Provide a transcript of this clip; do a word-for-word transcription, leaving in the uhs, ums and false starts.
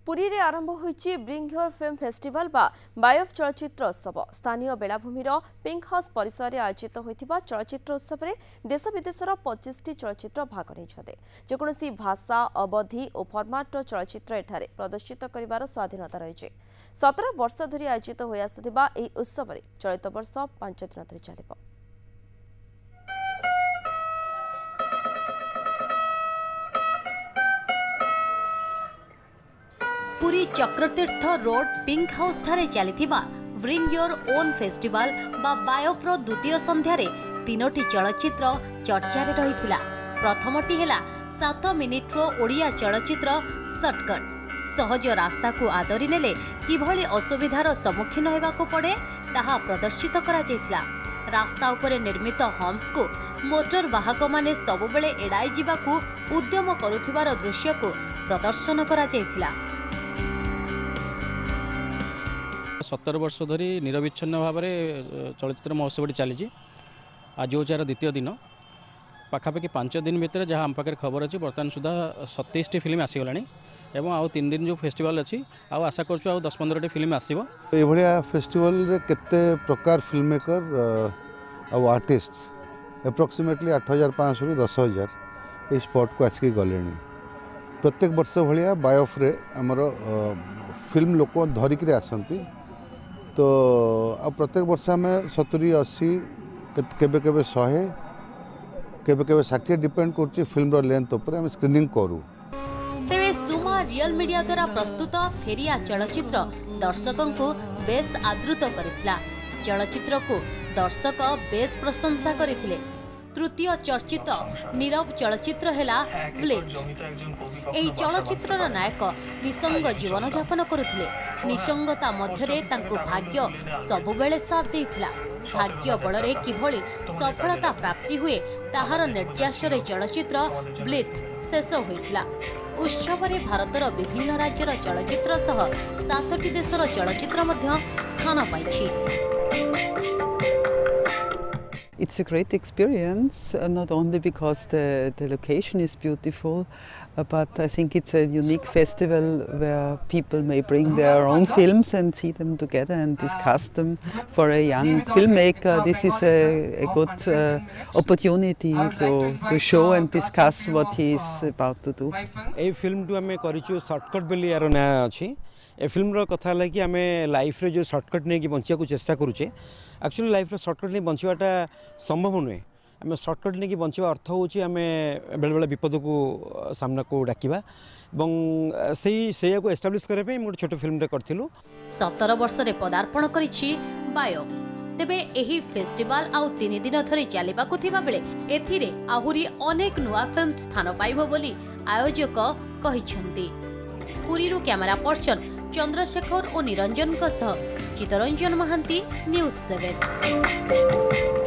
पुरी रे आरंभ होईची ब्रिंग योर फिल्म फेस्टिवल बा बायोफ चलचित्र उत्सव स्थानीय बेलाभूमि पिंक हाउस परिसर में आयोजित होता चलचित्र उत्सव में देश विदेशर पच्चीस टी चलचित्र भाग नहीं जेकोसी भाषा अवधि और फर्माट चलचित्र एठारे प्रदर्शित कर स्वाधीनता रही सतर वर्ष धरी आयोजित हो आसुथिबा एही उत्सव में चलित वर्ष पांच दिन धरी चलिब। Puri Chakratirtha road pink house ठारे चलीथिबा ब्रिंग योर ओन फेस्टिवल बा बायोफ्र द्वितीय संध्यारे तीनोटी चलचित्र चर्चा रे रहिथिला। प्रथमटी हेला सात मिनिट्रो ओडिया चलचित्र शॉर्टकट सहज रास्ता को आदरी नेले किभली असुविधार सम्मुखीन हेबाको पड़े ताहा प्रदर्शित करा जायथिला। रास्ता उपरे निर्मित हम्स को मोटर वाहक माने सबुबेले एड़ाई जिबाकू उद्यम करुथिबार दृश्य को प्रदर्शन करा जायथिला। सत्तर वर्ष धरी निरविच्छिन्न भाव में चलचित्र महोत्सव चली आज हूँ यार द्वितीय दिन पाखापाखि पांच दिन भितर जहाँ आम पाखे खबर अच्छी बर्तमान सुधा सतैश टी फिल्म आसीगला एवं आउ तीन दिन जो फेस्टिवल अच्छी आउ आशा करूँ आउ दस पंद्रह टी फिल्म आसो। ये फेस्टिवल रे केते प्रकार फिल्म मेकर आउ आर्टिस्ट एप्रोक्सीमेटली आठ हजार पाँच रु दस हजार ये स्पॉट को आसिक गले। प्रत्येक वर्ष भाया बायोफ्रे आमर फिल्म लोक धरिक आसती तो आ प्रत्येक वर्ष आम सतुरी अशी केबे केबे शहे केबे केबे षाठी डिपेंड कर फिल्म लेंथ उपर आम स्क्रीनिंग करूँ। तेरे सुमा रियल मीडिया द्वारा प्रस्तुत फेरिया चलचित्र दर्शकों को बेस आदृत करथिला। चलचित्र को दर्शक बेस प्रशंसा करथिले। तृतीय चर्चित नीरव चलचित्र हेला ब्लिथ। एही चलचित्रर नायक निसंग जीवन यापन करुथिले। निसंगता मध्यरे तांको भाग्य सबुबेले साथ देथिला। भाग्य बलरे किभली सफलता प्राप्ति हुए ताहार निर्यासरे चलचित्र ब्लिथ शेष होइथिला। उत्सव में भारतर विभिन्न राज्यर चलचित्र सह सातटी देशर चलचित्र मध्य स्थान पाइछि। It's a great experience, uh, not only because the, the location is beautiful, uh, but I think it's a unique festival where people may bring their own films and see them together and discuss them. For a young filmmaker, this is a, a good uh, opportunity to, to show and discuss what he is about to do. ये film टू आमे करिछु shortcut बेली यार ना अछि। ए film रो कथा लागी आमे लाइफ रे जो शॉर्टकट नै कि बंचिया को चेष्टा करूचे। एक्चुअली लाइफ रे शॉर्टकट नै बंचिवाटा संभव नुहे। आमे शॉर्टकट नै कि बंचिवा अर्थ होची आमे बेले बेले विपद को सामना को डाकिबा एवं सेही सेया को एस्टैब्लिश करे पे मोर छोट फिल्म रे करथिलु। सतर वर्ष रे पदार्पण करिछि बायो। तेबे एही फेस्टिवल आउ तीन दिन धरि चलिबाकु थिबा बेले एथिरे आहुरी अनेक नुआ फिल्म स्थान पाइबो बोली आयोजक कहिछन्ती। पुरीरु कैमरा पर्सन चंद्रशेखर और निरंजन चितरंजन महांती न्यूज सेवन।